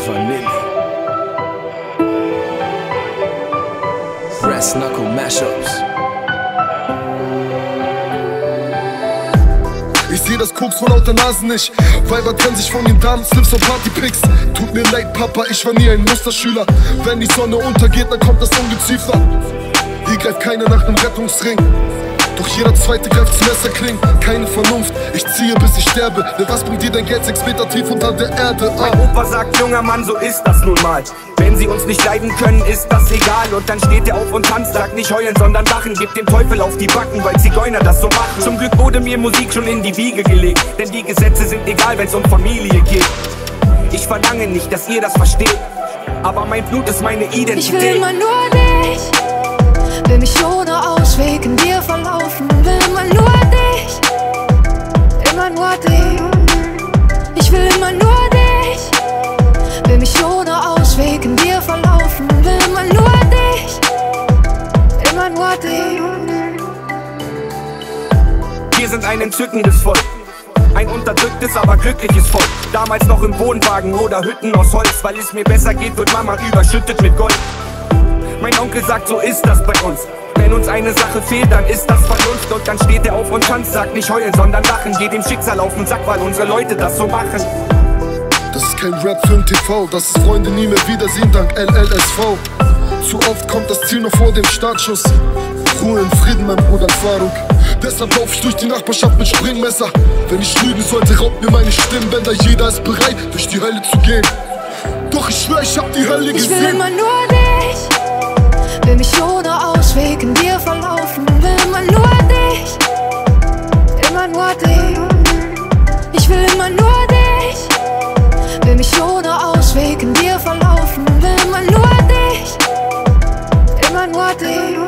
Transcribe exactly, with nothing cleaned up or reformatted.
Vanille. Brass Knuckle Mashups. Ich seh das Koks vor lauter Nasen nicht. Weiber trennen sich von den Damen, Slips und Partypics. Tut mir leid, Papa, ich war nie ein Musterschüler. Wenn die Sonne untergeht, dann kommt das Ungeziefer. Hier greift keiner nach nem Rettungsring. Doch jeder Zweite greift zum Messerkling. Keine Vernunft, ich ziehe bis ich sterbe. Denn was bringt dir dein Geld sechs Meter tief unter der Erde? Ah. Mein Opa sagt, junger Mann, so ist das nun mal. Wenn sie uns nicht leiden können, ist das egal. Und dann steht er auf und tanzt, sagt nicht heulen, sondern lachen. Gibt dem Teufel auf die Backen, weil Zigeuner das so machen. Zum Glück wurde mir Musik schon in die Wiege gelegt. Denn die Gesetze sind egal, wenn's um Familie geht. Ich verlange nicht, dass ihr das versteht, aber mein Blut ist meine Identität. Ich will immer nur dich, will mich ohne Ausweg in dir verlaufen. Will immer nur dich, immer nur dich. Ich will immer nur dich, will mich ohne Ausweg in dir verlaufen. Will immer nur dich, immer nur dich. Wir sind ein entzückendes Volk, ein unterdrücktes, aber glückliches Volk. Damals noch im Wohnwagen oder Hütten aus Holz. Weil es mir besser geht, wird Mama überschüttet mit Gold. Mein Onkel sagt, so ist das bei uns. Wenn uns eine Sache fehlt, dann ist das Vernunft. Und dann steht er auf und tanzt, sagt nicht heulen, sondern lachen. Geht dem Schicksal auf den Sack, weil unsere Leute das so machen. Das ist kein Rap für den T V, das ist Freunde nie mehr wiedersehen dank L L S V. Zu oft kommt das Ziel noch vor dem Startschuss. Ruhe in Frieden, mein Bruder Faruk. Deshalb lauf ich durch die Nachbarschaft mit Springmesser. Wenn ich lügen sollte, raubt mir meine Stimmbänder. Jeder ist bereit, durch die Hölle zu gehen. Doch ich schwör, ich hab die Hölle gesehen. Ich will immer nur dich, will mich ohne Ausweg in dir verlaufen. Will immer nur dich, immer nur dich. Ich will immer nur dich, will mich ohne Ausweg in dir verlaufen. Will immer nur dich, immer nur dich.